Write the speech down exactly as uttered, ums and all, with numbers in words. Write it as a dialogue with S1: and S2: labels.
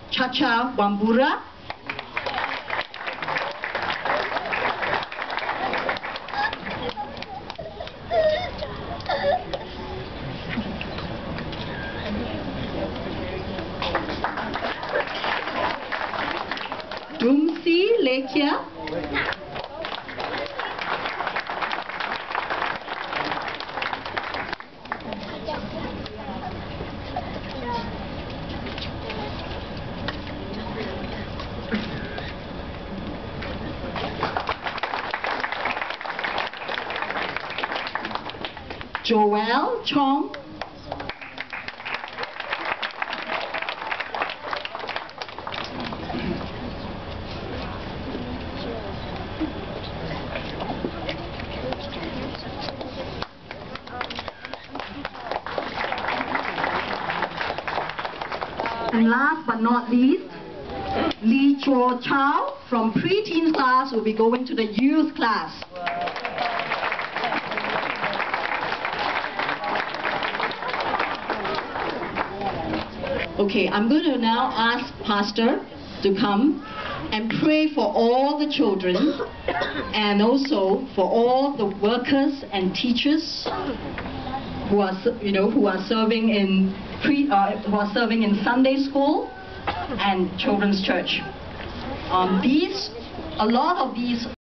S1: Chacha Wambura. Dumsi Lekia. Joel Chong. And last but not least, Lee Cho Chow from pre-teen class will be going to the youth class. Okay, I'm going to now ask Pastor to come and pray for all the children and also for all the workers and teachers who are, you know, who are serving in pre, uh, who are serving in Sunday school and children's church. Um, these, a lot of these